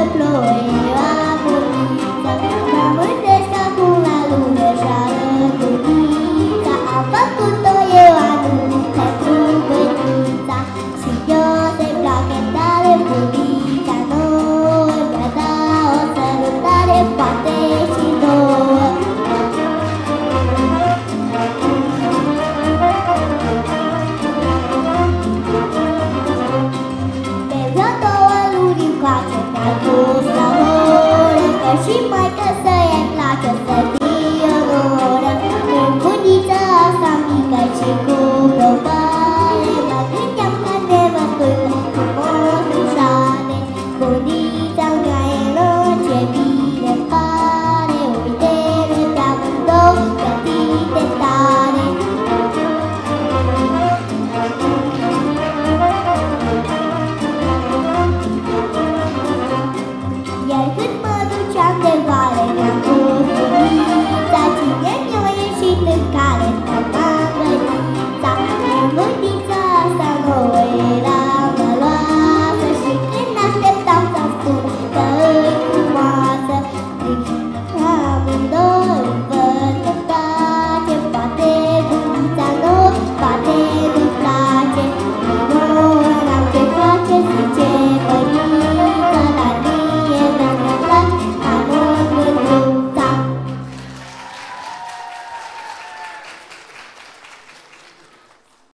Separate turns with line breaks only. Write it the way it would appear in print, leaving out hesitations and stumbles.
ploierea bunița, m-am mândrești acum la lume și-ară bunița. Am făcut-o eu anul pentru bunița și eu se place tare bunița nouă. Mi-a dat o sărutare, poate și nouă. De vreo 2 luni încoace mi-a pus la oră, că și maică să-i place să